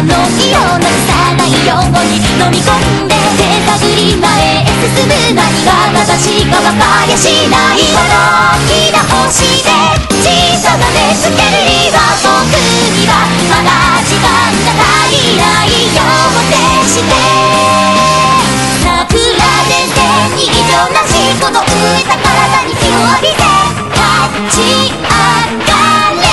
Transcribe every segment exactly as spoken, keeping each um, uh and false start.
の気をなくさないように飲み込んで手探り前へ進む何が正しいか分かりゃしないこの大きな星で小さな目つけるには僕にはまだ時間が足りないようでして桜で線に異常なしこの浮いた体に火を浴びて立ち上がれ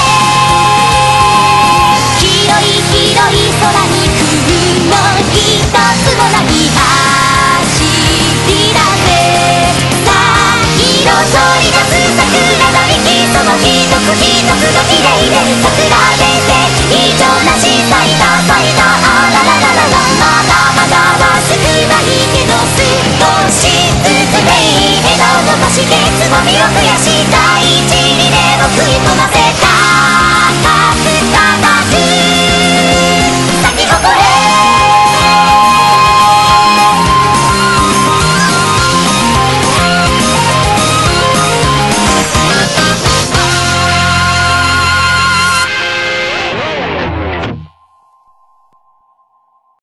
広い広い空に雲一つもない走りだぜさあ色とり出す桜並木その一つ一つが綺麗で桜で線異常なし咲いた咲いたあらららららまだまだは少ないけど少しずつでいい枝を伸ばしてつぼみを増やしたいちに根を食い込ませた